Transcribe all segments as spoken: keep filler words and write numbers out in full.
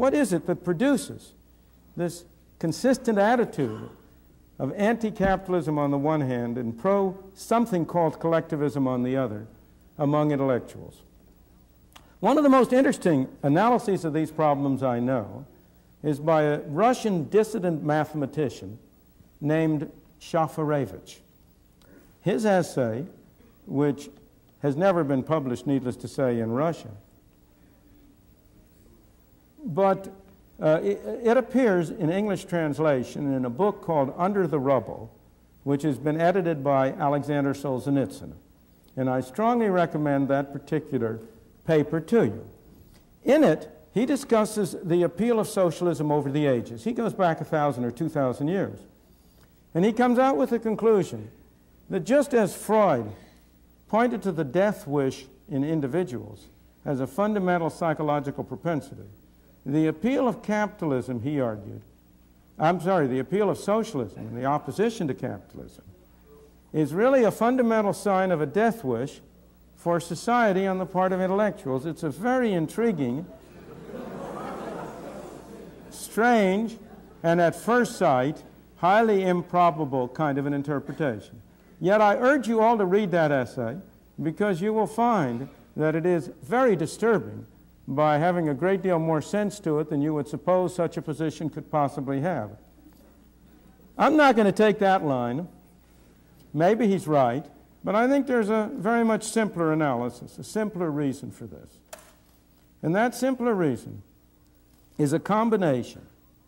what is it that produces this consistent attitude of anti-capitalism on the one hand and pro-something called collectivism on the other among intellectuals? One of the most interesting analyses of these problems I know is by a Russian dissident mathematician named Shafarevich. His essay, which has never been published, needless to say, in Russia, but uh, it, it appears in English translation in a book called Under the Rubble, which has been edited by Alexander Solzhenitsyn. And I strongly recommend that particular paper to you. In it, he discusses the appeal of socialism over the ages. He goes back a thousand or two thousand years. And he comes out with the conclusion that just as Freud pointed to the death wish in individuals as a fundamental psychological propensity, the appeal of capitalism, he argued, I'm sorry, the appeal of socialism, the opposition to capitalism, is really a fundamental sign of a death wish for society on the part of intellectuals. It's a very intriguing, strange, and at first sight, highly improbable kind of an interpretation. Yet I urge you all to read that essay because you will find that it is very disturbing by having a great deal more sense to it than you would suppose such a position could possibly have. I'm not going to take that line. Maybe he's right, but I think there's a very much simpler analysis, a simpler reason for this. And that simpler reason is a combination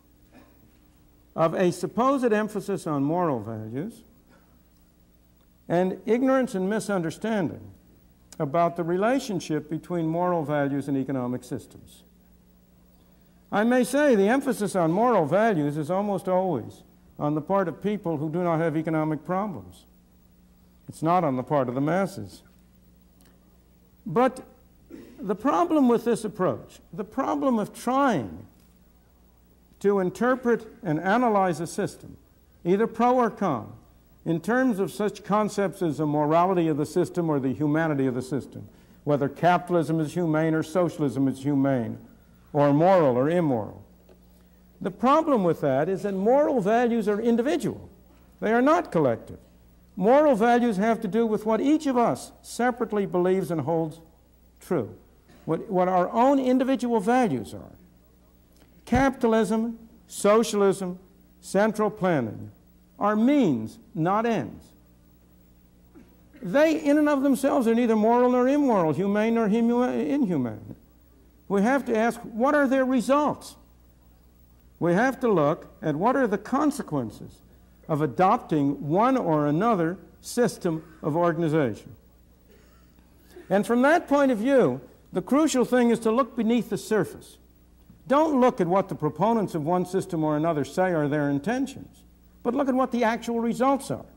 of a supposed emphasis on moral values and ignorance and misunderstanding about the relationship between moral values and economic systems. I may say the emphasis on moral values is almost always on the part of people who do not have economic problems. It's not on the part of the masses. But the problem with this approach, the problem of trying to interpret and analyze a system, either pro or con, in terms of such concepts as the morality of the system or the humanity of the system, whether capitalism is humane or socialism is humane, or moral or immoral. The problem with that is that moral values are individual. They are not collective. Moral values have to do with what each of us separately believes and holds true, what, what our own individual values are. Capitalism, socialism, central planning are means, not ends. They, in and of themselves, are neither moral nor immoral, humane nor inhumane. We have to ask, what are their results? We have to look at what are the consequences of adopting one or another system of organization. And from that point of view, the crucial thing is to look beneath the surface. Don't look at what the proponents of one system or another say are their intentions, but look at what the actual results are.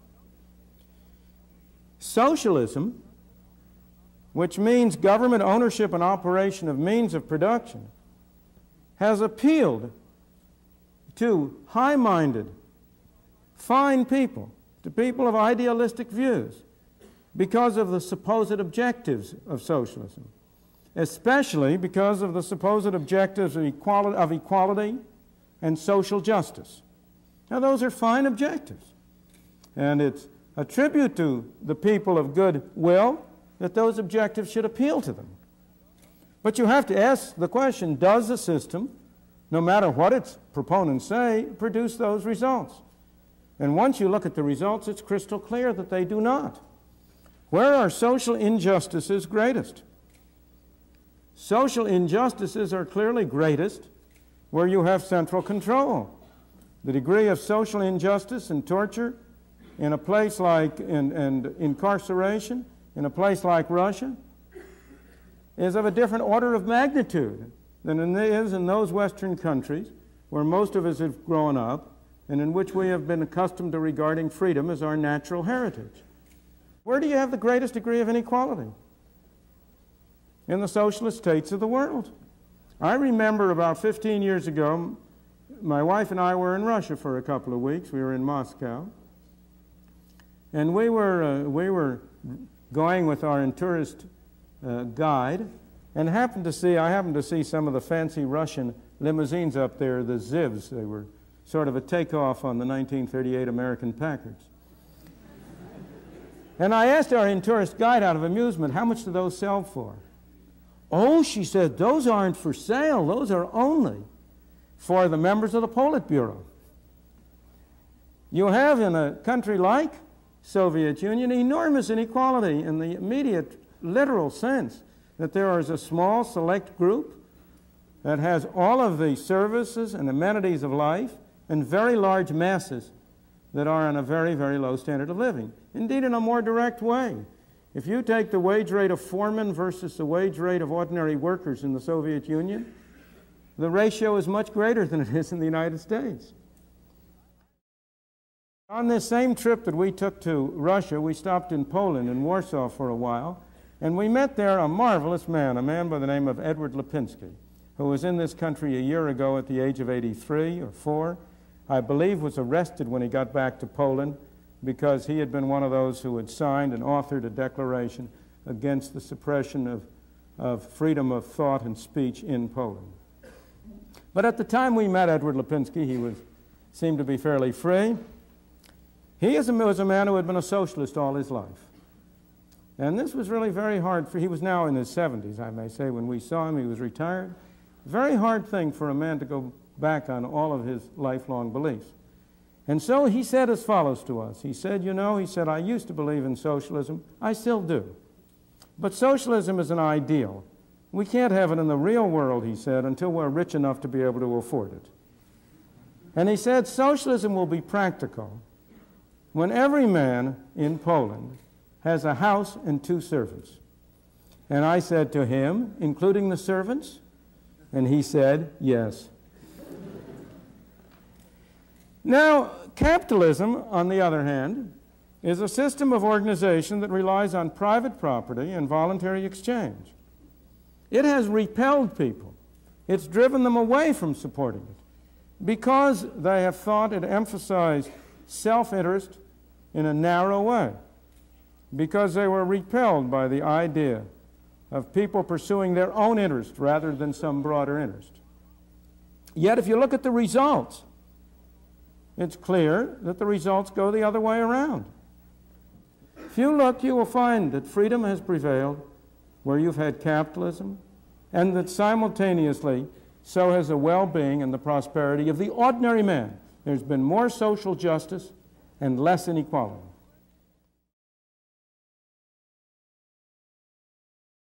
Socialism, which means government ownership and operation of means of production, has appealed to high-minded, fine people, to people of idealistic views, because of the supposed objectives of socialism, especially because of the supposed objectives of equality, of equality and social justice. Now, those are fine objectives, and it's a tribute to the people of good will that those objectives should appeal to them. But you have to ask the question, does the system, no matter what its proponents say, produce those results? And once you look at the results, it's crystal clear that they do not. Where are social injustices greatest? Social injustices are clearly greatest where you have central control. The degree of social injustice and torture in a place like, and, and incarceration, in a place like Russia, is of a different order of magnitude than it is in those Western countries where most of us have grown up and in which we have been accustomed to regarding freedom as our natural heritage. Where do you have the greatest degree of inequality? In the socialist states of the world. I remember about fifteen years ago, my wife and I were in Russia for a couple of weeks. We were in Moscow. And we were, uh, we were going with our tourist uh, guide and happened to see, I happened to see some of the fancy Russian limousines up there, the Zivs. They were sort of a takeoff on the nineteen thirty-eight American Packards. And I asked our in-tourist guide out of amusement, how much do those sell for? Oh, she said, those aren't for sale. Those are only for the members of the Politburo. You have in a country like Soviet Union enormous inequality in the immediate literal sense that there is a small select group that has all of the services and amenities of life and very large masses that are on a very, very low standard of living. Indeed, in a more direct way, if you take the wage rate of foremen versus the wage rate of ordinary workers in the Soviet Union, the ratio is much greater than it is in the United States. On this same trip that we took to Russia, we stopped in Poland, in Warsaw for a while, and we met there a marvelous man, a man by the name of Edward Lipinski, who was in this country a year ago at the age of eighty-three or four. I believe was arrested when he got back to Poland because he had been one of those who had signed and authored a declaration against the suppression of, of freedom of thought and speech in Poland. But at the time we met Edward Lipinski, he was, seemed to be fairly free. He is a, was a man who had been a socialist all his life. And this was really very hard for, he was now in his seventies, I may say. When we saw him, he was retired. Very hard thing for a man to go back on all of his lifelong beliefs. And so he said as follows to us. He said, you know, he said, I used to believe in socialism. I still do. But socialism is an ideal. We can't have it in the real world, he said, until we're rich enough to be able to afford it. And he said, socialism will be practical when every man in Poland has a house and two servants. And I said to him, including the servants? And he said, yes. Now, capitalism, on the other hand, is a system of organization that relies on private property and voluntary exchange. It has repelled people. It's driven them away from supporting it because they have thought it emphasized self-interest in a narrow way, because they were repelled by the idea of people pursuing their own interest rather than some broader interest. Yet if you look at the results, it's clear that the results go the other way around. If you look, you will find that freedom has prevailed where you've had capitalism, and that simultaneously so has the well-being and the prosperity of the ordinary man. There's been more social justice and less inequality.